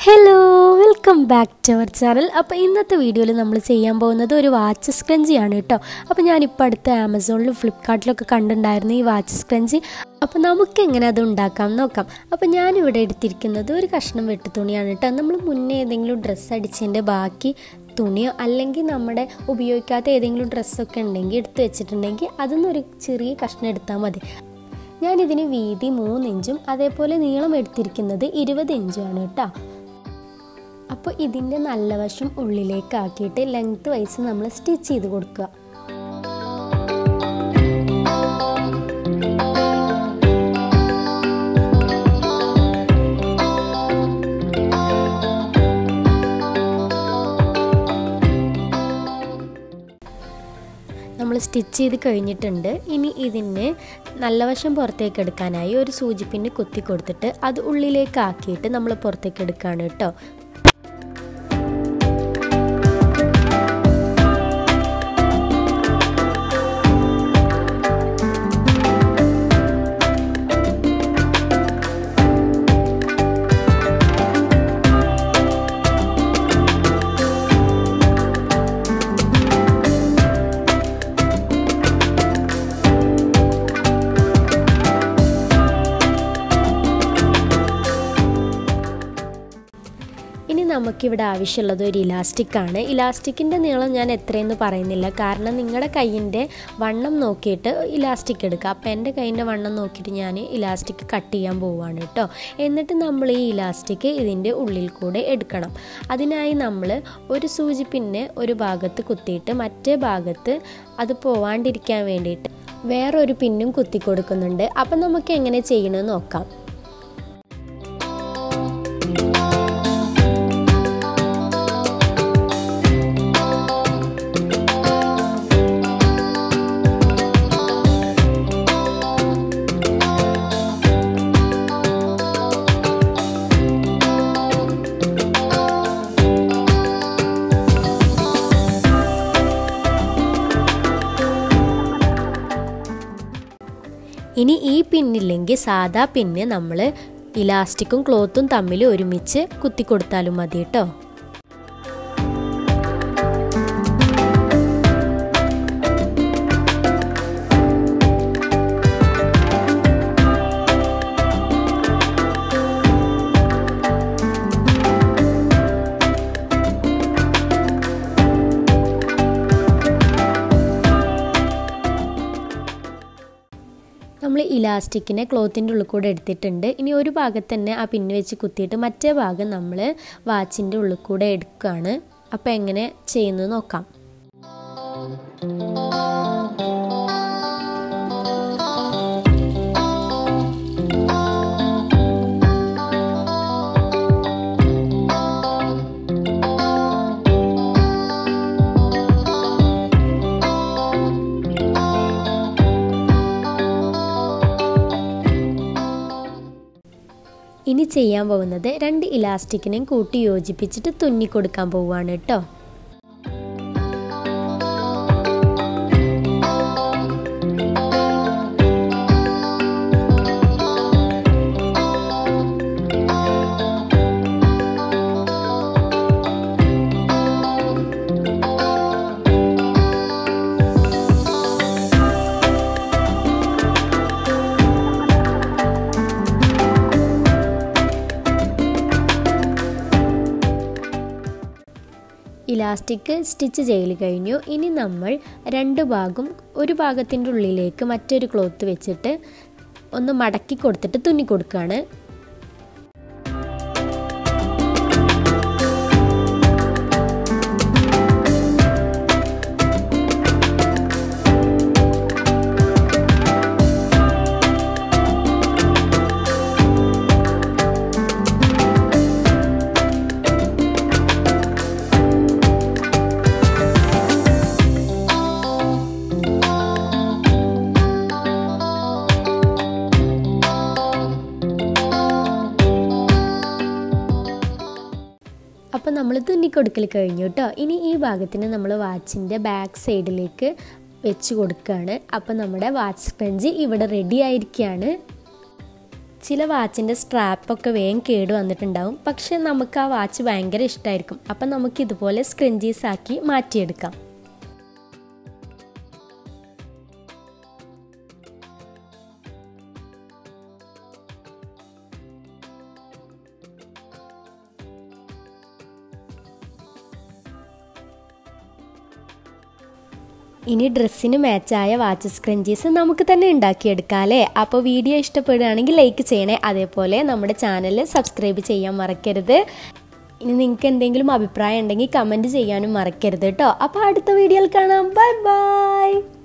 Hello welcome back to our channel. അപ്പോൾ ഇന്നത്തെ വീഡിയോയിൽ നമ്മൾ ചെയ്യാൻ പോകുന്നത് ഒരു വാച്ച് സ്ക്രഞ്ചിയാണ് കേട്ടോ. അപ്പോൾ ഞാനിപ്പോൾ അടുത്ത് ആമസോണിലും ഫ്ലിപ്കാർട്ടിലൊക്കെ കണ്ടിട്ടുണ്ടായിരുന്നു ഈ വാച്ച് സ്ക്രഞ്ചി. അപ്പോൾ നമുക്ക് എങ്ങനെ അത് ഉണ്ടാക്കാം നോക്കാം. അപ്പോൾ ഞാനിവിടെ എടുത്തിരിക്കുന്നത് ഒരു കഷ്ണം വെട്ടുതുണിയാണ് കേട്ടോ. നമ്മൾ മുന്നേ ഏതെങ്കിലും ഡ്രസ്സ് അടിച്ചതിൻ്റെ ബാക്കി തുണിയോ അല്ലെങ്കിൽ നമ്മുടെ ഉപയോഗിക്കാത്ത ഏതെങ്കിലും ഡ്രസ്സൊക്കെ ഉണ്ടെങ്കിൽ എടുത്ത് വെച്ചിട്ടുണ്ടെങ്കിൽ അതിന്നൊരു ചെറിയ കഷ്ണം എടുത്താൽ മതി. ഞാനിതിന് വീതി 3 ഇഞ്ചും അതേപോലെ നീളം എടുത്തിരിക്കുന്നത് 20 ഇഞ്ചുമാണ് കേട്ടോ. അപ്പോൾ ഇതിൻ്റെ നല്ല വശം ഉള്ളിലേക്ക് ആക്കിയിട്ട് ലെങ്ത് വൈസ് നമ്മൾ സ്റ്റിച്ച് ചെയ്ത് കൊടുക്കുക. നമ്മൾ സ്റ്റിച്ച് ചെയ്ത് കഴിഞ്ഞിട്ടുണ്ട്. ഇനി ഇതിന് നല്ല വശം പുറത്തേക്ക് എടുക്കാനായി ഒരു സൂചിപ്പിന്ന് കുത്തി കൊടുത്തിട്ട് അത് ഉള്ളിലേക്ക് ആക്കിയിട്ട് നമ്മൾ പുറത്തേക്ക് എടുക്കുകയാണ് കേട്ടോ. ഇനി നമുക്കിവിടെ ആവശ്യമുള്ളത് ഒരു ഇലാസ്റ്റിക്കാണ്. ഇലാസ്റ്റിക്കിൻ്റെ നീളം ഞാൻ എത്രയെന്ന് പറയുന്നില്ല, കാരണം നിങ്ങളുടെ കയ്യിൻ്റെ വണ്ണം നോക്കിയിട്ട് ഇലാസ്റ്റിക് എടുക്കുക. അപ്പോൾ എൻ്റെ കയ്യിൻ്റെ വണ്ണം നോക്കിയിട്ട് ഞാൻ ഇലാസ്റ്റിക് കട്ട് ചെയ്യാൻ പോവുകയാണ് കേട്ടോ. എന്നിട്ട് നമ്മൾ ഈ ഇലാസ്റ്റിക് ഇതിൻ്റെ ഉള്ളിൽ കൂടെ എടുക്കണം. അതിനായി നമ്മൾ ഒരു സൂചിപ്പിന്നെ ഒരു ഭാഗത്ത് കുത്തിയിട്ട് മറ്റേ ഭാഗത്ത് അത് പോവാണ്ടിരിക്കാൻ വേണ്ടിയിട്ട് വേറൊരു പിന്നും കുത്തി കൊടുക്കുന്നുണ്ട്. അപ്പം നമുക്ക് എങ്ങനെ ചെയ്യണമെന്ന് നോക്കാം. ഇനി ഈ പിന്നില്ലെങ്കിൽ സാധാ പിന്ന് നമ്മൾ ഇലാസ്റ്റിക്കും ക്ലോത്തും തമ്മിൽ ഒരുമിച്ച് കുത്തി കൊടുത്താലും മതി കേട്ടോ. നമ്മൾ ഇലാസ്റ്റിക്കിനെ ക്ലോത്തിൻ്റെ ഉള്ളിൽ കൂടെ എടുത്തിട്ടുണ്ട്. ഇനി ഒരു ഭാഗത്ത് തന്നെ ആ പിന്ന് വെച്ച് കുത്തിയിട്ട് മറ്റേ ഭാഗം നമ്മൾ വാച്ചിൻ്റെ ഉള്ളിൽ കൂടെ എടുക്കുകയാണ്. അപ്പോൾ എങ്ങനെ ചെയ്യുന്നത് നോക്കാം. ഇനി ചെയ്യാൻ പോകുന്നത് 2 ഇലാസ്റ്റിക്കിനെയും കൂട്ടി യോജിപ്പിച്ചിട്ട് തുന്നി കൊടുക്കാൻ പോവുകയാണ് കേട്ടോ. ഇലാസ്റ്റിക് സ്റ്റിച്ച് ചെയ്ത് കഴിഞ്ഞു. ഇനി നമ്മൾ 2 ഭാഗം ഒരു ഭാഗത്തിൻ്റെ ഉള്ളിലേക്ക് മറ്റൊരു ക്ലോത്ത് വെച്ചിട്ട് ഒന്ന് മടക്കി കൊടുത്തിട്ട് തുന്നി കൊടുക്കുകയാണ്. അപ്പോൾ നമ്മൾ തുന്നിക്കൊടുക്കൽ കഴിഞ്ഞു കേട്ടോ. ഇനി ഈ ഭാഗത്തിന് നമ്മൾ വാച്ചിൻ്റെ ബാക്ക് സൈഡിലേക്ക് വെച്ച് കൊടുക്കുകയാണ്. അപ്പോൾ നമ്മുടെ വാച്ച് സ്ക്രഞ്ചി ഇവിടെ റെഡി ആയിരിക്കുകയാണ്. ചില വാച്ചിൻ്റെ സ്ട്രാപ്പൊക്കെ വേഗം കേട് വന്നിട്ടുണ്ടാവും, പക്ഷെ നമുക്ക് ആ വാച്ച് ഭയങ്കര ഇഷ്ടമായിരിക്കും. അപ്പം നമുക്ക് ഇതുപോലെ സ്ക്രഞ്ചീസ് ആക്കി മാറ്റിയെടുക്കാം. ഇനി ഡ്രസ്സിന് മാച്ചായ വാച്ച് സ്ക്രഞ്ചീസ് നമുക്ക് തന്നെ ഉണ്ടാക്കിയെടുക്കാം അല്ലേ? അപ്പോൾ വീഡിയോ ഇഷ്ടപ്പെടുകയാണെങ്കിൽ ലൈക്ക് ചെയ്യണേ. അതേപോലെ നമ്മുടെ ചാനൽ സബ്സ്ക്രൈബ് ചെയ്യാൻ മറക്കരുത്. ഇനി നിങ്ങൾക്ക് എന്തെങ്കിലും അഭിപ്രായം ഉണ്ടെങ്കിൽ കമൻറ്റ് ചെയ്യാനും മറക്കരുത് കേട്ടോ. അപ്പോൾ അടുത്ത വീഡിയോയിൽ കാണാം. Bye by.